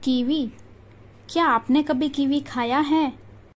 Kiwi, क्या आपने कभी कीवी खाया है?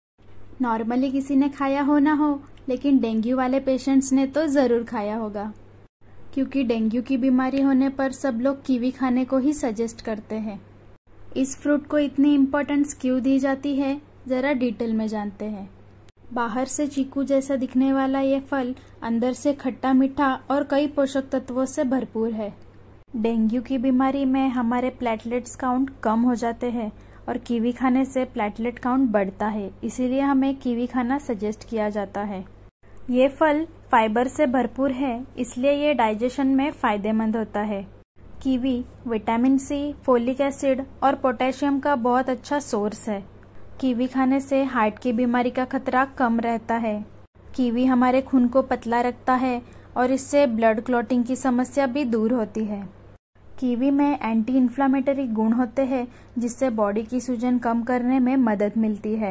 नॉर्मली किसी ने खाया हो ना हो, लेकिन डेंगू वाले पेशेंट्स ने तो ज़रूर खाया होगा, क्योंकि डेंगू की बीमारी होने पर सब लोग कीवी खाने को ही सजेस्ट करते हैं। इस फ्रूट को इतनी इम्पोर्टेंस क्यों दी जाती है, ज़रा डिटेल में जानते हैं। बाहर से चीकू जैसा दिखने वाला ये फल अंदर से खट्टा मीठा और कई पोषक तत्वों से भरपूर है। डेंगू की बीमारी में हमारे प्लेटलेट्स काउंट कम हो जाते हैं और कीवी खाने से प्लेटलेट काउंट बढ़ता है, इसीलिए हमें कीवी खाना सजेस्ट किया जाता है। ये फल फाइबर से भरपूर है, इसलिए ये डाइजेशन में फायदेमंद होता है। Kiwi vitamin C, folic acid और पोटेशियम का बहुत अच्छा सोर्स है। कीवी खाने से हार्ट की बीमारी का खतरा कम रहता है। कीवी हमारे खून को पतला रखता है और इससे ब्लड क्लॉटिंग की समस्या भी दूर होती है। कीवी में एंटी इन्फ्लामेटरी गुण होते हैं, जिससे बॉडी की सूजन कम करने में मदद मिलती है।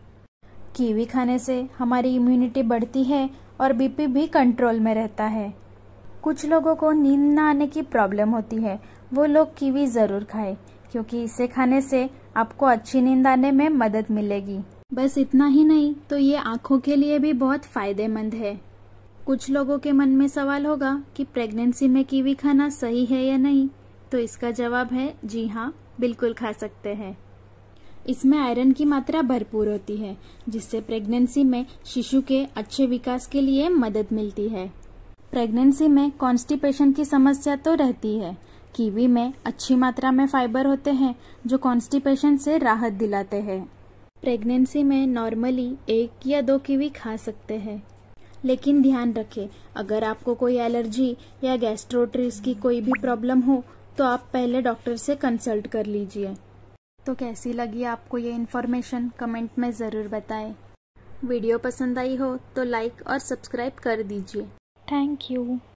कीवी खाने से हमारी इम्यूनिटी बढ़ती है और बीपी भी कंट्रोल में रहता है। कुछ लोगों को नींद न आने की प्रॉब्लम होती है, वो लोग कीवी ज़रूर खाएं, क्योंकि इसे खाने से आपको अच्छी नींद आने में मदद मिलेगी। बस इतना ही नहीं, तो ये आँखों के लिए भी बहुत फायदेमंद है। कुछ लोगों के मन में सवाल होगा कि प्रेगनेंसी में कीवी खाना सही है या नहीं, तो इसका जवाब है जी हाँ, बिल्कुल खा सकते हैं। इसमें आयरन की मात्रा भरपूर होती है, जिससे प्रेगनेंसी में शिशु के अच्छे विकास के लिए मदद मिलती है। प्रेगनेंसी में कॉन्स्टिपेशन की समस्या तो रहती है। कीवी में अच्छी मात्रा में फाइबर होते हैं, जो कॉन्स्टिपेशन से राहत दिलाते हैं। प्रेगनेंसी में नॉर्मली 1 या 2 कीवी खा सकते हैं, लेकिन ध्यान रखें, अगर आपको कोई एलर्जी या गैस्ट्रोट्रिस की कोई भी प्रॉब्लम हो तो आप पहले डॉक्टर से कंसल्ट कर लीजिए। तो कैसी लगी आपको ये इन्फॉर्मेशन, कमेंट में ज़रूर बताएं। वीडियो पसंद आई हो तो लाइक और सब्सक्राइब कर दीजिए। Thank you.